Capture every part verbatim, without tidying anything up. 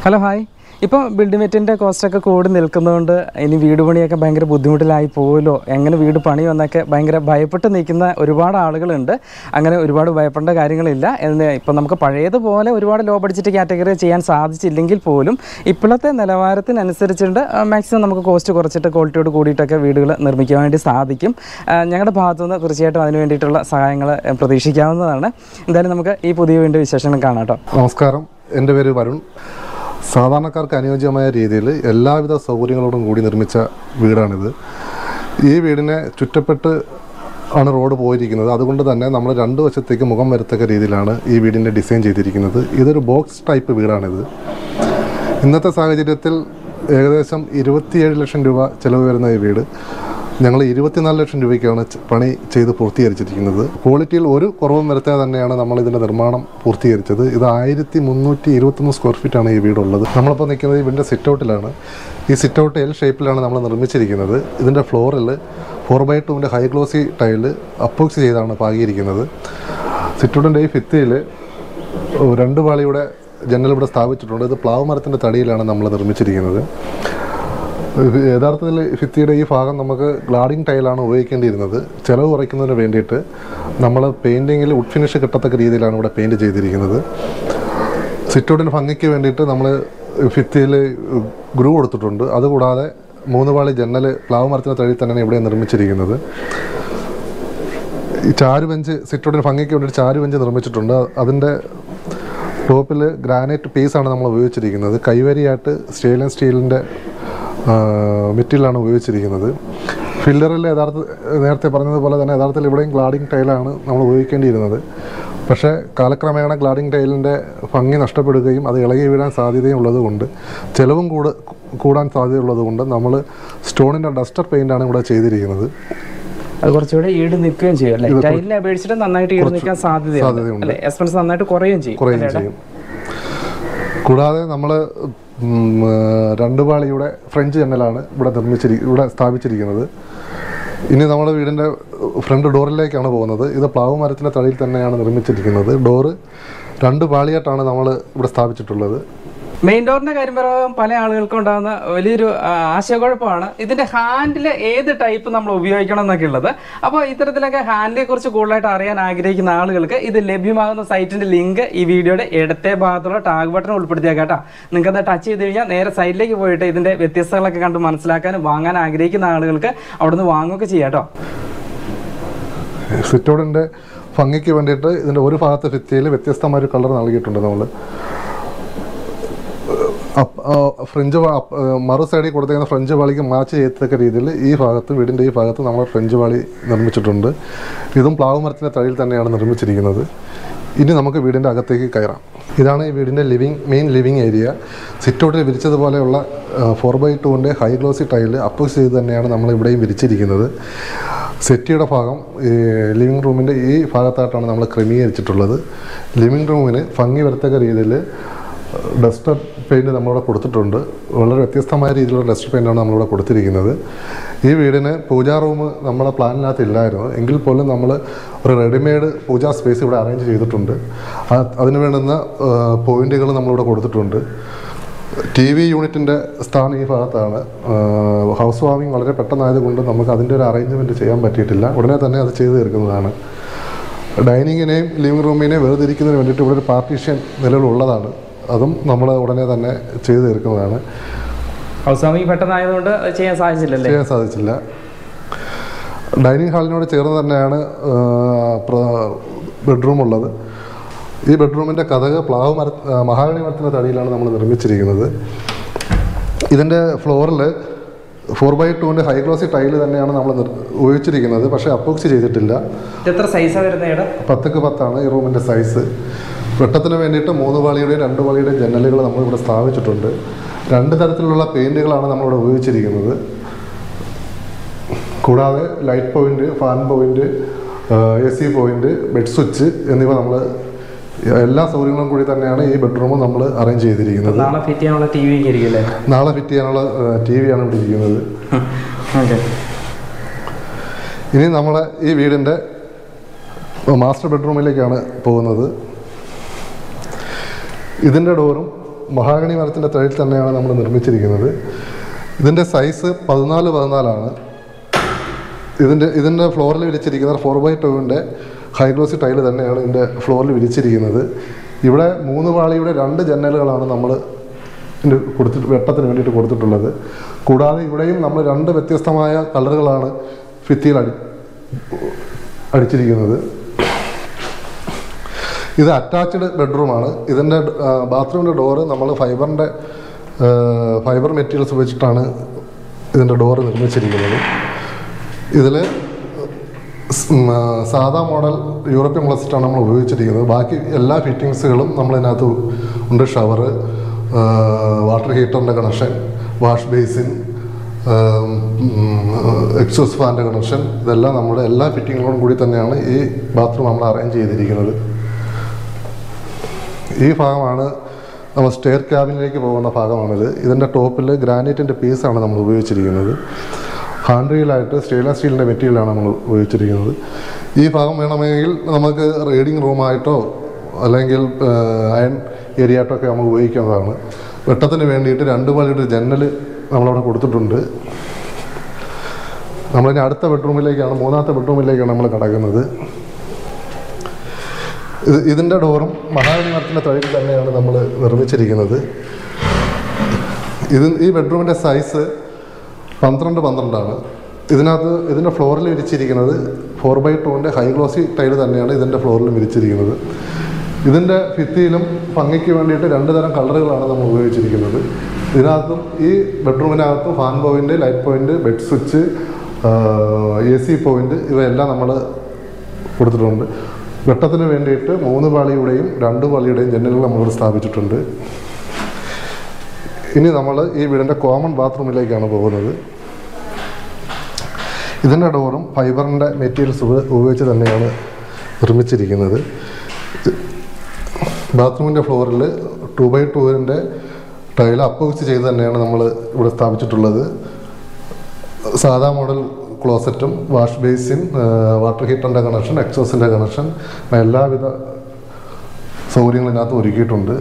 Hello hi. ഇപ്പോൾ building മെറ്റീരിയലിൻ്റെ കോസ്റ്റൊക്കെ കൂടി നിൽക്കുന്നതുകൊണ്ട് ഇനി വീട് പണിയൊക്കെ ഭയങ്കര ബുദ്ധിമുട്ടിലായി പോകുമല്ലോ, എങ്ങനെ വീട് പണി വന്നൊക്കെ ഭയങ്കര ഭയപ്പെട്ട് നിൽക്കുന്ന ഒരുപാട് ആളുകളുണ്ട്. അങ്ങനെ ഒരുപാട് ഭയപ്പെടേണ്ട കാര്യങ്ങളില്ല. എന്ന് ഇപ്പം നമുക്ക് പഴയതുപോലെ ഒരുപാട് ലോ ബഡ്ജറ്റ് കാറ്റഗറി ചെയ്യാൻ സാധിച്ചില്ലെങ്കിൽ പോലും ഇപ്പോഴത്തെ നിലവാരത്തിനനുസരിച്ചുണ്ട് മാക്സിമം നമുക്ക് കോസ്റ്റ് കുറച്ചിട്ട് ക്വാളിറ്റിയോട് കൂടിയിട്ടൊക്കെ വീടുകൾ നിർമ്മിക്കാൻ വേണ്ടി സാധിക്കും. ഞങ്ങളുടെ ഭാഗത്തുനിന്ന് തീർച്ചയായിട്ടും അതിന് വേണ്ടിയിട്ടുള്ള സഹായങ്ങൾ പ്രതീക്ഷിക്കാവുന്നതാണ്. എന്തായാലും നമുക്ക് ഈ പുതിയ വീണ്ടും വിശേഷങ്ങൾ കാണാം കേട്ടോ. നമസ്കാരം, എൻ്റെ പേര് വരുൺ. സാധാരണക്കാർക്ക് അനുയോജ്യമായ രീതിയിൽ എല്ലാവിധ സൗകര്യങ്ങളോടും കൂടി നിർമ്മിച്ച വീടാണിത്. ഈ വീടിനെ ചുറ്റപ്പെട്ട് ആണ് റോഡ് പോയിരിക്കുന്നത്. അതുകൊണ്ട് തന്നെ നമ്മൾ രണ്ട് വശത്തേക്ക് മുഖം വരത്തക്ക രീതിയിലാണ് ഈ വീടിൻ്റെ ഡിസൈൻ ചെയ്തിരിക്കുന്നത്. ഇതൊരു ബോക്സ് ടൈപ്പ് വീടാണിത്. ഇന്നത്തെ സാഹചര്യത്തിൽ ഏകദേശം ഇരുപത്തിയേഴ് ലക്ഷം രൂപ ചിലവ് വരുന്ന ഈ വീട് ഞങ്ങൾ ഇരുപത്തിനാല് ലക്ഷം രൂപയ്ക്കാണ് പണി ചെയ്ത് പൂർത്തീകരിച്ചിരിക്കുന്നത്. ക്വാളിറ്റിയിൽ ഒരു കുറവും വരുത്താതെ തന്നെയാണ് നമ്മൾ ഇതിൻ്റെ നിർമ്മാണം പൂർത്തീകരിച്ചത്. ഇത് ആയിരത്തി മുന്നൂറ്റി ഇരുപത്തൊന്ന് സ്ക്വയർ ഫീറ്റാണ് ഈ വീടുള്ളത്. നമ്മളിപ്പോൾ നിൽക്കുന്നത് ഈ വീടിൻ്റെ സിറ്റ് ഔട്ടിലാണ്. ഈ സിറ്റ് ഔട്ട് എൽ ഷേപ്പിലാണ് നമ്മൾ നിർമ്മിച്ചിരിക്കുന്നത്. ഇതിൻ്റെ ഫ്ലോറിൽ ഫോർ ബൈ ടുവിൻ്റെ ഹൈ ഗ്ലോസി ടൈല് അപ്പോക്സി ചെയ്താണ് പാകിയിരിക്കുന്നത്. സിറ്റ് ഔട്ടിൻ്റെ ഈ ഭിത്തിയിൽ രണ്ട് പാളിയുടെ ജനൽ ഇവിടെ സ്ഥാപിച്ചിട്ടുണ്ട്. ഇത് പ്ലാവ് മരത്തിൻ്റെ തടിയിലാണ് നമ്മൾ നിർമ്മിച്ചിരിക്കുന്നത്. യഥാർത്ഥത്തിൽ ഭിത്തിയുടെ ഈ ഭാഗം നമുക്ക് ഗ്ലാഡിംഗ് ടൈലാണ് ഉപയോഗിക്കേണ്ടിയിരുന്നത്. ചിലവ് കുറയ്ക്കുന്നതിന് വേണ്ടിയിട്ട് നമ്മൾ പെയിൻറ്റിങ്ങിൽ വുഡ് ഫിനിഷ് കിട്ടത്തക്ക രീതിയിലാണ് ഇവിടെ പെയിൻറ്റ് ചെയ്തിരിക്കുന്നത്. സിറ്റൗട്ടിന് ഭംഗിക്ക് വേണ്ടിയിട്ട് നമ്മൾ ഭിത്തിയിൽ ഗ്രൂ കൊടുത്തിട്ടുണ്ട്. അതുകൂടാതെ മൂന്ന് പാളി ജനൽ പ്ലാവ് മരത്തിൻ്റെ തടി തന്നെയാണ് ഇവിടെ നിർമ്മിച്ചിരിക്കുന്നത്. ഈ ചാരു ബെഞ്ച് സിറ്റൗട്ടിന് ഭംഗിക്ക് വേണ്ടിയിട്ട് ചാരു ബെഞ്ച് നിർമ്മിച്ചിട്ടുണ്ട്. അതിൻ്റെ ടോപ്പിൽ ഗ്രാനൈറ്റ് പീസാണ് നമ്മൾ ഉപയോഗിച്ചിരിക്കുന്നത്. കൈവരിയായിട്ട് സ്റ്റെയിൻലെസ് സ്റ്റീലിൻ്റെ മെറ്റീരിയലാണ് ഉപയോഗിച്ചിരിക്കുന്നത്. ഫില്ലറിൽ യഥാർത്ഥ നേരത്തെ പറഞ്ഞതുപോലെ തന്നെ യഥാർത്ഥത്തിൽ ഇവിടെയും ഗ്ലാഡിംഗ് ടൈലാണ് നമ്മൾ ഉപയോഗിക്കേണ്ടിയിരുന്നത്. പക്ഷേ കാലക്രമേണ ഗ്ലാഡിംഗ് ടൈലിൻ്റെ ഭംഗി നഷ്ടപ്പെടുകയും അത് ഇളകി വീഴാൻ സാധ്യതയും ഉള്ളതുകൊണ്ട് ചിലവും കൂട് കൂടാൻ സാധ്യതയുള്ളതുകൊണ്ട് നമ്മൾ സ്റ്റോണിൻ്റെ ഡസ്റ്റർ പെയിൻ്റാണ് ഇവിടെ ചെയ്തിരിക്കുന്നത്. അത് കുറച്ചുകൂടെ ഈട് നിൽക്കുകയും ചെയ്യും അല്ലേ? ടൈലിനെ അപേക്ഷിച്ചിട്ട് നന്നായിട്ട് ഈട് നിൽക്കാൻ സാധ്യതയുണ്ട്. എക്സ്പെൻസ് നന്നായിട്ട് കുറയുകയും ചെയ്യും കുറയുകയും ചെയ്യും. കൂടാതെ നമ്മൾ രണ്ട് പാളിയുടെ ഫ്രഞ്ച് ജനലാണ് ഇവിടെ നിർമ്മിച്ചിരി ഇവിടെ സ്ഥാപിച്ചിരിക്കുന്നത്. ഇനി നമ്മുടെ വീടിൻ്റെ ഫ്രണ്ട് ഡോറിലേക്കാണ് പോകുന്നത്. ഇത് പ്ലാവ് മരത്തിൻ്റെ തടിയിൽ തന്നെയാണ് നിർമ്മിച്ചിരിക്കുന്നത്. ഡോറ് രണ്ട് പാളിയായിട്ടാണ് നമ്മൾ ഇവിടെ സ്ഥാപിച്ചിട്ടുള്ളത്. മെയിൻ ഡോറിന്റെ കാര്യം പറയുമ്പോൾ പല ആളുകൾക്കും ഉണ്ടാകുന്ന വലിയൊരു ആശയക്കുഴപ്പമാണ് ഇതിന്റെ ഹാൻഡിൽ ഏത് ടൈപ്പ് നമ്മൾ ഉപയോഗിക്കണം എന്നൊക്കെ ഉള്ളത്. അപ്പോൾ ഇത്തരത്തിലൊക്കെ ഹാൻഡിലെ കുറിച്ച് കൂടുതലായിട്ട് അറിയാൻ ആഗ്രഹിക്കുന്ന ആളുകൾക്ക് ഇത് ലഭ്യമാകുന്ന സൈറ്റിന്റെ ലിങ്ക് ഈ വീഡിയോയുടെ ഇടത്തെ ഭാഗത്തുള്ള ടാഗ് ബട്ടൺ ഉൾപ്പെടുത്തിയാൽ കേട്ടോ. നിങ്ങൾക്ക് അത് ടച്ച് ചെയ്ത് കഴിഞ്ഞാൽ നേരെ സൈഡിലേക്ക് പോയിട്ട് ഇതിന്റെ വ്യത്യസ്തങ്ങളൊക്കെ കണ്ട് മനസ്സിലാക്കാനും വാങ്ങാൻ ആഗ്രഹിക്കുന്ന ആളുകൾക്ക് അവിടുന്ന് വാങ്ങുകയൊക്കെ ചെയ്യാം കേട്ടോ. സിറ്റൗട്ടിൻ്റെ ഭംഗിക്ക് വേണ്ടിയിട്ട് ഇതിൻ്റെ ഒരു ഭാഗത്തെ ഭിത്തിയിൽ വ്യത്യസ്തമായ ഒരു കളർ നൽകിയിട്ടുണ്ട്. നമ്മൾ ഫ്രഞ്ച് മറു സൈഡിൽ കൊടുത്തേക്കുന്ന ഫ്രഞ്ച് വാളിക്ക് മാച്ച് ചെയ്യത്തക്ക രീതിയിൽ ഈ ഭാഗത്ത് വീടിൻ്റെ ഈ ഭാഗത്ത് നമ്മൾ ഫ്രഞ്ച് വാളി നിർമ്മിച്ചിട്ടുണ്ട്. ഇതും പ്ലാവ് മരത്തിൻ്റെ തടിയിൽ തന്നെയാണ് നിർമ്മിച്ചിരിക്കുന്നത്. ഇനി നമുക്ക് വീടിൻ്റെ അകത്തേക്ക് കയറാം. ഇതാണ് ഈ വീടിൻ്റെ ലിവിങ് മെയിൻ ലിവിങ് ഏരിയ. സിറ്റൗട്ടിൽ വിരിച്ചതുപോലെയുള്ള ഫോർ ബൈ ടുവിൻ്റെ ഹൈ ഗ്ലോസി ടൈല് അപ്പോക്സ് ചെയ്ത് തന്നെയാണ് നമ്മൾ ഇവിടെയും വിരിച്ചിരിക്കുന്നത്. സെറ്റിയുടെ ഭാഗം ഈ ലിവിങ് റൂമിൻ്റെ ഈ ഭാഗത്തായിട്ടാണ് നമ്മൾ ക്രമീകരിച്ചിട്ടുള്ളത്. ലിവിങ് റൂമിന് ഭംഗി വരത്തക്ക രീതിയിൽ ഡസ്റ്റർ പെയിൻറ്റ് നമ്മളിവിടെ കൊടുത്തിട്ടുണ്ട്. വളരെ വ്യത്യസ്തമായ രീതിയിലുള്ള ഡസ്റ്റർ പെയിൻ്റാണ് നമ്മളിവിടെ കൊടുത്തിരിക്കുന്നത്. ഈ വീടിന് പൂജാ റൂം നമ്മളെ പ്ലാനിനകത്ത് ഇല്ലായിരുന്നു. എങ്കിൽ പോലും നമ്മൾ ഒരു റെഡിമെയ്ഡ് പൂജാ സ്പേസ് ഇവിടെ അറേഞ്ച് ചെയ്തിട്ടുണ്ട്. അതിന് വേണ്ടുന്ന പോയിൻറ്റുകൾ നമ്മളിവിടെ കൊടുത്തിട്ടുണ്ട്. ടി വി യൂണിറ്റിൻ്റെ സ്ഥാനം ഈ ഭാഗത്താണ്. ഹൗസ് വാമിങ് വളരെ പെട്ടെന്നായതുകൊണ്ട് നമുക്ക് അതിൻ്റെ ഒരു അറേഞ്ച്മെൻറ്റ് ചെയ്യാൻ പറ്റിയിട്ടില്ല. ഉടനെ തന്നെ അത് ചെയ്തു തീർക്കുന്നതാണ്. ഡൈനിങ്ങിനെയും ലിവിങ് റൂമിനെയും വേർതിരിക്കുന്നതിന് വേണ്ടിയിട്ട് ഇവിടെ ഒരു പാർട്ടീഷൻ നിലവിലുള്ളതാണ്. അതും നമ്മൾ ഉടനെ തന്നെ ചെയ്തു തീർക്കുന്നതാണ്. ഹൗസ് വാമിങ് പെട്ടെന്നായതുകൊണ്ട് ചെയ്യാൻ സാധിച്ചില്ലല്ലേ? ചെയ്യാൻ സാധിച്ചില്ല. ഡൈനിങ് ഹാളിനോട് ചേർന്ന് തന്നെയാണ് ബെഡ്റൂം ഉള്ളത്. ഈ ബെഡ്റൂമിൻ്റെ കതക് പ്ലാവ് മര മഹാഗണി മരത്തിൻ്റെ തടിയിലാണ് നമ്മൾ നിർമ്മിച്ചിരിക്കുന്നത്. ഇതിൻ്റെ ഫ്ലോറിൽ ഫോർ ബൈ ടുവിൻ്റെ ഹൈ ഗ്ലോസി ടൈല് തന്നെയാണ് നമ്മൾ ഉപയോഗിച്ചിരിക്കുന്നത്. പക്ഷേ അപ്പോക്സി ചെയ്തിട്ടില്ല. എത്ര സൈസാണ് വരുന്നത്? പത്തക്ക് പത്താണ് ഈ റൂമിൻ്റെ സൈസ്. വെട്ടത്തിന് വേണ്ടിയിട്ട് മൂന്ന് പാളിയുടെയും രണ്ട് പാളിയുടെയും ജനലുകൾ നമ്മളിവിടെ സ്ഥാപിച്ചിട്ടുണ്ട്. രണ്ട് തരത്തിലുള്ള പെയിൻറ്റുകളാണ് നമ്മളിവിടെ ഉപയോഗിച്ചിരിക്കുന്നത്. കൂടാതെ light point, fan point, A C point, bed switch എന്നിവ നമ്മൾ എല്ലാ സൗകര്യങ്ങളും കൂടി തന്നെയാണ് ഈ ബെഡ്റൂം നമ്മൾ അറേഞ്ച് ചെയ്തിരിക്കുന്നത്. നാളെ ഫിറ്റ് ചെയ്യാനുള്ള ടി വി നാളെ ഫിറ്റ് ചെയ്യാനുള്ള ടി വിയാണ് ഇവിടെ ഇരിക്കുന്നത്. ഇനി നമ്മൾ ഈ വീടിൻ്റെ മാസ്റ്റർ ബെഡ്റൂമിലേക്കാണ് പോകുന്നത്. ഇതിൻ്റെ ഡോറും മഹാഗണി മരത്തിൻ്റെ തടിയിൽ തന്നെയാണ് നമ്മൾ നിർമ്മിച്ചിരിക്കുന്നത്. ഇതിൻ്റെ സൈസ് പതിനാല് പതിനാലാണ്. ഇതിൻ്റെ ഇതിൻ്റെ ഫ്ലോറിൽ വിരിച്ചിരിക്കുന്നത് ഫോർ ബൈ ടുവിൻ്റെ ഹൈഗ്ലോസി ടൈല് തന്നെയാണ് ഇതിൻ്റെ ഫ്ലോറിൽ വിരിച്ചിരിക്കുന്നത്. ഇവിടെ മൂന്ന് പാളിയുടെ രണ്ട് ജനലുകളാണ് നമ്മൾ ഇതിൻ്റെ കൊടുത്തിട്ട് വെട്ടത്തിന് വേണ്ടിയിട്ട് കൊടുത്തിട്ടുള്ളത്. കൂടാതെ ഇവിടെയും നമ്മൾ രണ്ട് വ്യത്യസ്തമായ കളറുകളാണ് ഭിത്തിയിൽ അടി അടിച്ചിരിക്കുന്നത്. ഇത് അറ്റാച്ച്ഡ് ബെഡ്റൂമാണ്. ഇതിൻ്റെ ബാത്റൂമിൻ്റെ ഡോറ് നമ്മൾ ഫൈബറിൻ്റെ ഫൈബർ മെറ്റീരിയൽസ് ഉപയോഗിച്ചിട്ടാണ് ഇതിൻ്റെ ഡോറ് നിർമ്മിച്ചിരിക്കുന്നത്. ഇതിൽ സാധാ മോഡൽ യൂറോപ്യൻ ക്ലോസറ്റാണ് നമ്മൾ ഉപയോഗിച്ചിരിക്കുന്നത്. ബാക്കി എല്ലാ ഫിറ്റിങ്സുകളും നമ്മളതിനകത്ത് ഉണ്ട്. ഷവറ്, വാട്ടർ ഹീറ്ററിൻ്റെ കണക്ഷൻ, വാഷ് ബേസിൻ, എക്സോസ് ഫാൻ്റെ കണക്ഷൻ, ഇതെല്ലാം നമ്മുടെ എല്ലാ ഫിറ്റിങ്ങുകളും കൂടി തന്നെയാണ് ഈ ബാത്റൂം നമ്മൾ അറേഞ്ച് ചെയ്തിരിക്കുന്നത്. ഈ ഭാഗമാണ് നമ്മൾ സ്റ്റെയർ ക്യാബിനിലേക്ക് പോകുന്ന ഭാഗമാണിത്. ഇതിൻ്റെ ടോപ്പിൽ ഗ്രാനൈറ്റിൻ്റെ പീസാണ് നമ്മൾ ഉപയോഗിച്ചിരിക്കുന്നത്. ഹാൻഡ് റീലായിട്ട് സ്റ്റെയിൻലെസ് സ്റ്റീലിൻ്റെ മെറ്റീരിയലാണ് നമ്മൾ ഉപയോഗിച്ചിരിക്കുന്നത്. ഈ ഭാഗം വേണമെങ്കിൽ നമുക്ക് റീഡിങ് റൂമായിട്ടോ അല്ലെങ്കിൽ അയൺ ഏരിയ ആയിട്ടോ ഒക്കെ നമുക്ക് ഉപയോഗിക്കാവുന്നതാണ്. വെട്ടത്തിന് വേണ്ടിയിട്ട് രണ്ട് പാളിയുടെ ജനൽ നമ്മളവിടെ കൊടുത്തിട്ടുണ്ട്. നമ്മളിനി അടുത്ത ബെഡ്റൂമിലേക്കാണ് മൂന്നാമത്തെ ബെഡ്റൂമിലേക്കാണ് നമ്മൾ കിടക്കുന്നത്. ഇത് ഇതിൻ്റെ ഡോറും മഹാഗണി മരത്തിൻ്റെ തടിയിൽ തന്നെയാണ് നമ്മൾ നിർമ്മിച്ചിരിക്കുന്നത്. ഇത് ഈ ബെഡ്റൂമിൻ്റെ സൈസ് പന്ത്രണ്ട് പന്ത്രണ്ടാണ്. ഇതിനകത്ത് ഇതിൻ്റെ ഫ്ലോറിൽ വിരിച്ചിരിക്കുന്നത് ഫോർ ബൈ ടുവിൻ്റെ ഹൈ ഗ്ലോസി ടൈല് തന്നെയാണ് ഇതിൻ്റെ ഫ്ലോറിൽ വിരിച്ചിരിക്കുന്നത്. ഇതിൻ്റെ ഭിത്തിയിലും ഭംഗിക്ക് വേണ്ടിയിട്ട് രണ്ട് തരം കളറുകളാണ് നമ്മൾ ഉപയോഗിച്ചിരിക്കുന്നത്. ഇതിനകത്തും ഈ ബെഡ്റൂമിനകത്തും fan point, light point, bed switch, A C point ഇവയെല്ലാം നമ്മൾ കൊടുത്തിട്ടുണ്ട്. വെട്ടത്തിന് വേണ്ടിയിട്ട് മൂന്ന് പാളിയുടെയും രണ്ട് പാളിയുടെയും ജനലുകൾ നമ്മളിവിടെ സ്ഥാപിച്ചിട്ടുണ്ട്. ഇനി നമ്മൾ ഈ വീടിൻ്റെ കോമൺ ബാത്റൂമിലേക്കാണ് പോകുന്നത്. ഇതിൻ്റെ ഡോറും ഫൈബറിൻ്റെ മെറ്റീരിയൽസ് ഉപയോഗിച്ച് തന്നെയാണ് നിർമ്മിച്ചിരിക്കുന്നത്. ബാത്റൂമിൻ്റെ ഫ്ലോറിൽ ടു ബൈ ടുവിൻ്റെ ടൈൽ അപ്പോക്സ് ചെയ്ത് തന്നെയാണ് നമ്മൾ ഇവിടെ സ്ഥാപിച്ചിട്ടുള്ളത്. സാധാ മോഡൽ ക്ലോസറ്റും വാഷ് ബേസിൻ, വാട്ടർ ഹീറ്ററിൻ്റെ കണക്ഷൻ, എക്സോസിൻ്റെ കണക്ഷൻ, എല്ലാവിധ സൗകര്യങ്ങളും ഇതിനകത്ത് ഒരുക്കിയിട്ടുണ്ട്.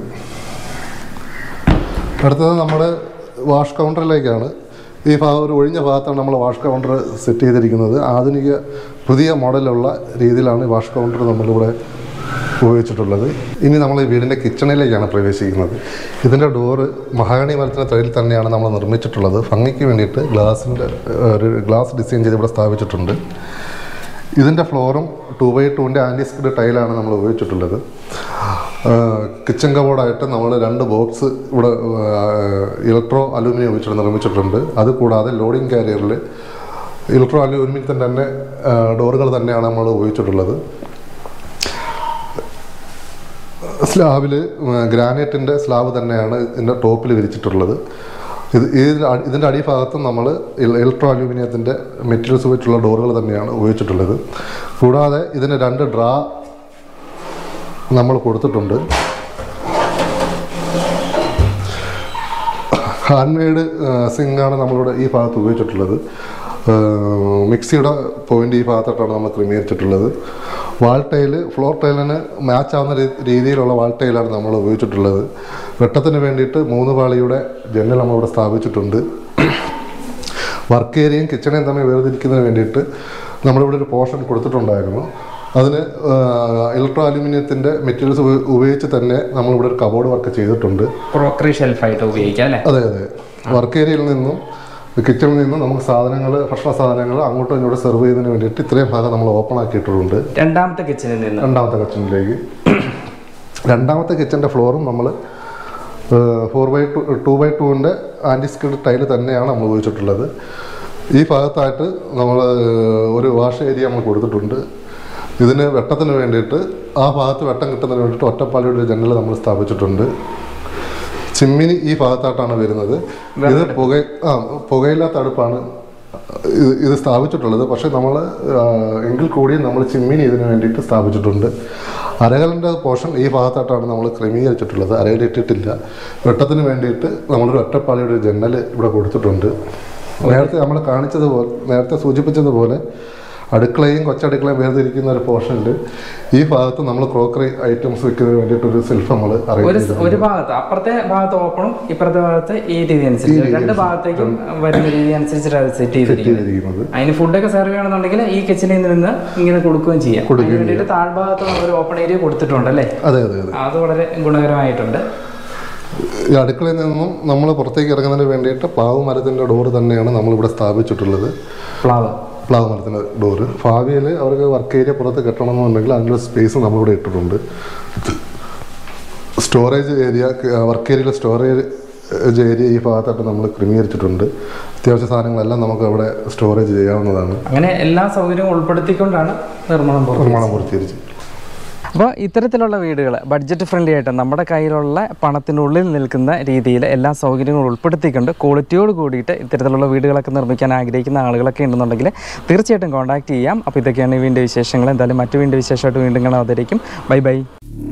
അടുത്തത് നമ്മുടെ വാഷ് കൗണ്ടറിലേക്കാണ്. ഈ ഭാഗം ഒരു ഒഴിഞ്ഞ ഭാഗത്താണ് നമ്മൾ വാഷ് കൗണ്ടർ സെറ്റ് ചെയ്തിരിക്കുന്നത്. ആധുനിക പുതിയ മോഡലുള്ള രീതിയിലാണ് വാഷ് കൗണ്ടർ നമ്മളിവിടെ ഉപയോഗിച്ചിട്ടുള്ളത്. ഇനി നമ്മൾ ഈ വീടിൻ്റെ കിച്ചണിലേക്കാണ് പ്രവേശിക്കുന്നത്. ഇതിൻ്റെ ഡോറ് മഹാഗണി മരത്തിൻ്റെ തടിയിൽ തന്നെയാണ് നമ്മൾ നിർമ്മിച്ചിട്ടുള്ളത്. ഭംഗിക്ക് വേണ്ടിയിട്ട് ഗ്ലാസിൻ്റെ ഒരു ഗ്ലാസ് ഡിസൈൻ ചെയ്ത് ഇവിടെ സ്ഥാപിച്ചിട്ടുണ്ട്. ഇതിൻ്റെ ഫ്ലോറും ടു ബൈ ടുവിൻ്റെ ആൻറ്റി സ്കിഡ് ടൈലാണ് നമ്മൾ ഉപയോഗിച്ചിട്ടുള്ളത്. കിച്ചൺ കബോർഡായിട്ട് നമ്മൾ രണ്ട് ബോക്സ് ഇവിടെ ഇലക്ട്രോ അലൂമിനിയം ഉപയോഗിച്ചിട്ട് നിർമ്മിച്ചിട്ടുണ്ട്. അതുകൂടാതെ ലോഡിംഗ് കാരിയറിൽ ഇലക്ട്രോ അലൂമിനിയത്തിൻ്റെ തന്നെ ഡോറുകൾ തന്നെയാണ് നമ്മൾ ഉപയോഗിച്ചിട്ടുള്ളത്. സ്ലാബിൽ ഗ്രാനൈറ്റിൻ്റെ സ്ലാബ് തന്നെയാണ് ഇതിൻ്റെ ടോപ്പിൽ വിരിച്ചിട്ടുള്ളത്. ഇത് ഇതിൻ്റെ അടിഭാഗത്തും നമ്മൾ ഇലക്ട്രോ അലൂമിനിയത്തിൻ്റെ മെറ്റീരിയൽസ് ഉപയോഗിച്ചുള്ള ഡോറുകൾ തന്നെയാണ് ഉപയോഗിച്ചിട്ടുള്ളത്. കൂടാതെ ഇതിന് രണ്ട് ഡ്രാ നമ്മൾ കൊടുത്തിട്ടുണ്ട്. ഹാൻഡ് മെയ്ഡ് സിങ്കാണ് നമ്മളിവിടെ ഈ ഭാഗത്ത് ഉപയോഗിച്ചിട്ടുള്ളത്. മിക്സിയുടെ പോയിൻ്റ് ഈ ഭാഗത്തായിട്ടാണ് നമ്മൾ ക്രമീകരിച്ചിട്ടുള്ളത്. വാൾ ടൈല് ഫ്ലോർ ടൈലിന് മാച്ച് ആവുന്ന രീതിയിലുള്ള വാൾ ടൈലാണ് നമ്മൾ ഉപയോഗിച്ചിട്ടുള്ളത്. വെട്ടത്തിന് വേണ്ടിയിട്ട് മൂന്ന് പാളിയുടെ ജനൽ നമ്മളിവിടെ സ്ഥാപിച്ചിട്ടുണ്ട്. വർക്ക് ഏരിയയും കിച്ചണയും തമ്മിൽ വേർതിരിക്കുന്നതിന് വേണ്ടിയിട്ട് നമ്മളിവിടെ ഒരു പോർഷൻ കൊടുത്തിട്ടുണ്ടായിരുന്നു. അതിന് ഇലക്ട്രോ അലൂമിനിയത്തിൻ്റെ മെറ്റീരിയൽസ് ഉപയോഗിച്ച് തന്നെ നമ്മളിവിടെ ഒരു കബോർഡ് വർക്ക് ചെയ്തിട്ടുണ്ട്. ക്രോക്കറി ഷെൽഫായിട്ട് ഉപയോഗിക്കാം അല്ലേ? അതെ അതെ. വർക്ക് ഏരിയയിൽ നിന്നും കിച്ചണിൽ നിന്നും നമുക്ക് സാധനങ്ങൾ, ഭക്ഷണ സാധനങ്ങൾ അങ്ങോട്ടും ഇങ്ങോട്ടും സെർവ് ചെയ്യുന്നതിന് വേണ്ടിയിട്ട് ഇത്രയും ഭാഗം നമ്മൾ ഓപ്പൺ ആക്കിയിട്ടുണ്ട്. രണ്ടാമത്തെ കിച്ചണിൽ നിന്ന് രണ്ടാമത്തെ കിച്ചണിലേക്ക് രണ്ടാമത്തെ കിച്ചൻ്റെ ഫ്ലോറും നമ്മൾ four by two two by ടുവിൻ്റെ ആൻറ്റി സ്കിഡ് ടൈല് തന്നെയാണ് നമ്മൾ ഉപയോഗിച്ചിട്ടുള്ളത്. ഈ ഭാഗത്തായിട്ട് നമ്മൾ ഒരു വാഷ് ഏരിയ നമ്മൾ കൊടുത്തിട്ടുണ്ട്. ഇതിന് വെട്ടത്തിന് വേണ്ടിയിട്ട് ആ ഭാഗത്ത് വെട്ടം കിട്ടുന്നതിന് വേണ്ടിയിട്ട് ഒറ്റപ്പാളിയുടെ ഒരു ജനൽ നമ്മൾ സ്ഥാപിച്ചിട്ടുണ്ട്. ചിമ്മിനി ഈ ഭാഗത്തായിട്ടാണ് വരുന്നത്. ഇത് പുക ആ പുകയില്ലാത്ത അടുപ്പാണ് ഇത് ഇത് സ്ഥാപിച്ചിട്ടുള്ളത്. പക്ഷേ നമ്മൾ എങ്കിൽ കൂടിയും നമ്മൾ ചിമ്മിനി ഇതിന് വേണ്ടിയിട്ട് സ്ഥാപിച്ചിട്ടുണ്ട്. അരകലിൻ്റെ പോർഷൻ ഈ ഭാഗത്തായിട്ടാണ് നമ്മൾ ക്രമീകരിച്ചിട്ടുള്ളത്. അരകലിട്ടിട്ടില്ല. വെട്ടത്തിന് വേണ്ടിയിട്ട് നമ്മളൊരു ഒറ്റപ്പാളിയുടെ ജനൽ ഇവിടെ കൊടുത്തിട്ടുണ്ട്. നേരത്തെ നമ്മൾ കാണിച്ചതുപോലെ നേരത്തെ സൂചിപ്പിച്ചതുപോലെ അടുക്കളയും കൊച്ചടുക്കളയും വേർതിരിക്കുന്ന ഒരു പോർഷനിൽ ഈ ഭാഗത്ത് നമ്മൾ ക്രോക്കറി ഐറ്റംസ് വെക്കുന്നതിന് വേണ്ടിയിട്ട് ഒരു സെൽഫ് നമ്മൾ ഒരു ഭാഗത്ത് അപ്പുറത്തെ ഭാഗത്ത് ഓപ്പണും ഇപ്പുറത്തെ ഭാഗത്ത് ഈ രീതി അനുസരിച്ച് രണ്ട് ഭാഗത്തേക്കും വരുന്ന രീതി അനുസരിച്ചിട്ട് അത് സെറ്റ് ചെയ്തിരിക്കുന്നത്. അതിന് ഫുഡൊക്കെ സെർവ് ചെയ്യണമെന്നുണ്ടെങ്കിൽ ഈ കിച്ചണിൽ നിന്ന് ഇങ്ങനെ കൊടുക്കുകയും ചെയ്യാം. അതിന് വേണ്ടിയിട്ട് താഴ്ഭാഗത്ത് ഒരു ഓപ്പൺ ഏരിയ കൊടുത്തിട്ടുണ്ട് അല്ലേ? അതെ അതെ അതെ, അത് വളരെ ഗുണകരമായിട്ടുണ്ട്. ഈ അടുക്കളയിൽ നിന്നും നമ്മൾ പുറത്തേക്ക് ഇറങ്ങുന്നതിന് വേണ്ടിയിട്ട് പ്ലാവ് മരത്തിൻ്റെ ഡോറ് തന്നെയാണ് നമ്മളിവിടെ സ്ഥാപിച്ചിട്ടുള്ളത്. പ്ലാവ് പ്ലാവ് മരത്തിൻ്റെ ഡോറ്. ഭാവിയിൽ അവർക്ക് വർക്ക് ഏരിയ പുറത്ത് കെട്ടണമെന്നുണ്ടെങ്കിൽ അതിനുള്ള സ്പേസ് നമ്മളിവിടെ ഇട്ടിട്ടുണ്ട്. സ്റ്റോറേജ് ഏരിയ, വർക്ക് ഏരിയയിലെ സ്റ്റോറേജ് ഏരിയ ഈ ഭാഗത്തായിട്ട് നമ്മൾ ക്രമീകരിച്ചിട്ടുണ്ട്. അത്യാവശ്യ സാധനങ്ങളെല്ലാം നമുക്ക് അവിടെ സ്റ്റോറേജ് ചെയ്യാവുന്നതാണ്. അങ്ങനെ എല്ലാ സൗകര്യവും ഉൾപ്പെടുത്തിക്കൊണ്ടാണ് നിർമ്മാണം നിർമ്മാണം പൂർത്തീകരിച്ചത്. അപ്പോൾ ഇത്തരത്തിലുള്ള വീടുകൾ ബഡ്ജറ്റ് ഫ്രണ്ട്ലി ആയിട്ട് നമ്മുടെ കയ്യിലുള്ള പണത്തിനുള്ളിൽ നിൽക്കുന്ന രീതിയിൽ എല്ലാ സൗകര്യങ്ങളും ഉൾപ്പെടുത്തിക്കൊണ്ട് ക്വാളിറ്റിയോട് കൂടിയിട്ട് ഇത്തരത്തിലുള്ള വീടുകളൊക്കെ നിർമ്മിക്കാൻ ആഗ്രഹിക്കുന്ന ആളുകളൊക്കെ ഉണ്ടെന്നുണ്ടെങ്കിൽ തീർച്ചയായിട്ടും കോൺടാക്ട് ചെയ്യാം. അപ്പോൾ ഇതൊക്കെയാണ് ഈ വീടിൻ്റെ വിശേഷങ്ങൾ. എന്തായാലും മറ്റു വീടിൻ്റെ വിശേഷമായിട്ട് വീണ്ടും കാണാൻ. Bye by.